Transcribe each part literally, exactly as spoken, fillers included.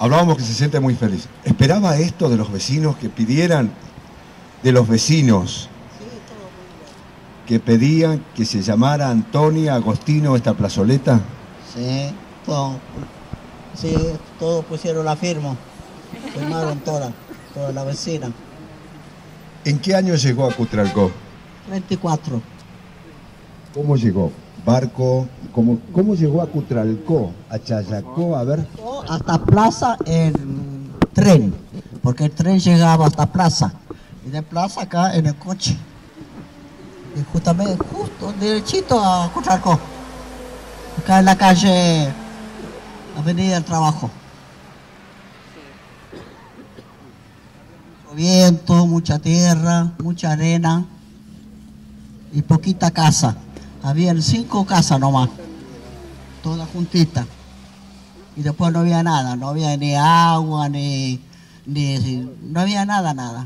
hablábamos que se siente muy feliz. ¿Esperaba esto de los vecinos, que pidieran de los vecinos, que pedían que se llamara Antonia Agostino esta plazoleta? Sí, todo, sí, todos pusieron la firma, firmaron toda, toda la vecina. ¿En qué año llegó a Cutralcó? treinta y cuatro. ¿Cómo llegó? Barco, ¿cómo, cómo llegó a Cutralcó, a Chayacó? A ver. Hasta Plaza en tren, porque el tren llegaba hasta Plaza, y de Plaza acá en el coche. Y justamente, justo, derechito a Cutralcó, acá en la calle Avenida del Trabajo. Mucho viento, mucha tierra, mucha arena y poquita casa. Habían cinco casas nomás, todas juntitas. Y después no había nada, no había ni agua, ni, ni no había nada, nada.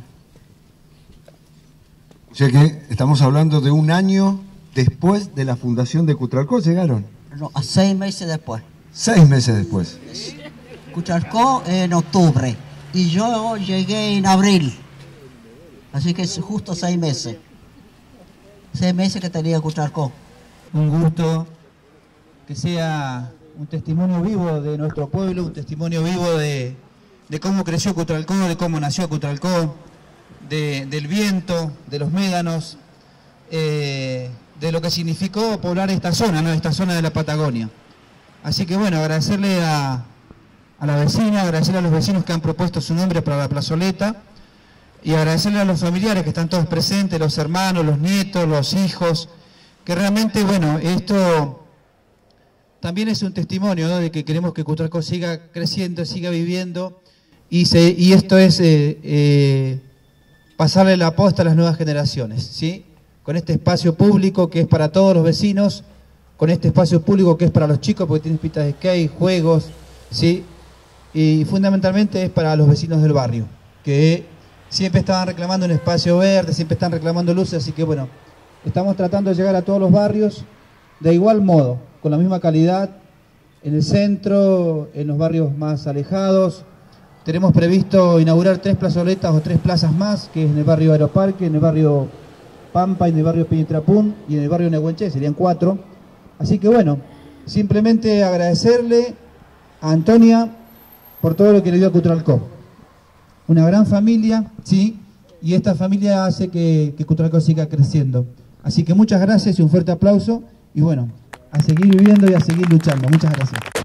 O sea que estamos hablando de un año después de la fundación de Cutralcó, ¿llegaron? No, a seis meses después. Seis meses después. Cutralcó en octubre y yo llegué en abril. Así que es justo seis meses. Seis meses que tenía Cutralcó. Un gusto que sea un testimonio vivo de nuestro pueblo, un testimonio vivo de, de cómo creció Cutralcó, de cómo nació Cutralcó, de, del viento, de los médanos, eh, de lo que significó poblar esta zona, ¿no? Esta zona de la Patagonia. Así que bueno, agradecerle a, a la vecina, agradecerle a los vecinos que han propuesto su nombre para la plazoleta y agradecerle a los familiares que están todos presentes, los hermanos, los nietos, los hijos, que realmente, bueno, esto también es un testimonio, ¿no?, de que queremos que Cutralcó siga creciendo, siga viviendo, y, se, y esto es eh, eh, pasarle la posta a las nuevas generaciones, ¿sí? Con este espacio público que es para todos los vecinos, con este espacio público que es para los chicos, porque tiene pistas de skate, juegos, ¿sí? Y fundamentalmente es para los vecinos del barrio, que siempre estaban reclamando un espacio verde, siempre están reclamando luces, así que bueno, estamos tratando de llegar a todos los barrios de igual modo, con la misma calidad, en el centro, en los barrios más alejados. Tenemos previsto inaugurar tres plazoletas o tres plazas más, que es en el barrio Aeroparque, en el barrio Pampa, en el barrio Peñitrapún y en el barrio Nehuenché, serían cuatro. Así que bueno, simplemente agradecerle a Antonia por todo lo que le dio a Cutralcó. Una gran familia, ¿sí? Y esta familia hace que, que Cutralcó siga creciendo. Así que muchas gracias y un fuerte aplauso. Y bueno, a seguir viviendo y a seguir luchando. Muchas gracias.